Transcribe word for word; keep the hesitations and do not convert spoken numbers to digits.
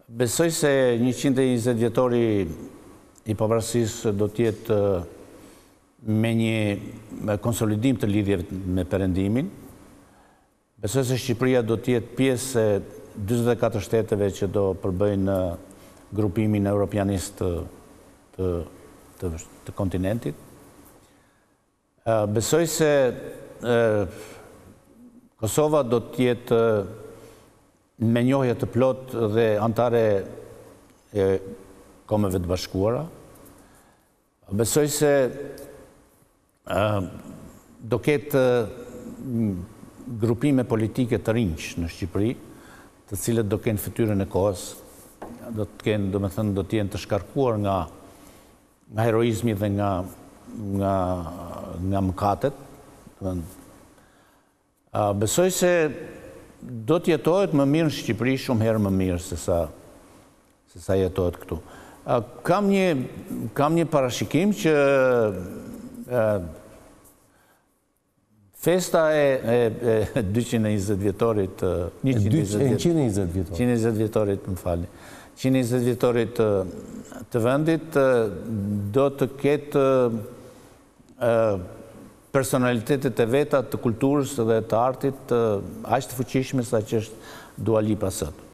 Besoj se njëqind e njëzet vjetori i pavarësisë do t'jetë me një konsolidim të lidhjeve me Perëndimin. Besoj se Shqipëria do t'jetë pjesë e dyzet e katër shteteve që do përbëjnë grupimin europianist të, të, të, të kontinentit. Besoj se e, Kosova do t'jetë me njohje të plot dhe antare e Kombeve të Bashkuara. Besoj se uh, do ketë uh, grupime politike të rinj në Shqipëri, të cilët do kenë fytyrën e kohës, do të kenë, do me thënë, do të jenë të shkarkuar nga nga heroizmi dhe nga nga nga mëkatet. Uh, besoj se do të jetohet më mirë në Shqipëri, shumë herë më mirë se sa se sa jetohet këtu. Kam një, kam një parashikim që e, festa e, e, e dyqind e njëzet vjetorit, njëqind e njëzet vjetorit, më falni, njëqind e njëzet vjetorit të vendit do të ketë e, personalitetet e veta të kulturës dhe të artit aq të fuqishme sa që është Dua Lipa sot.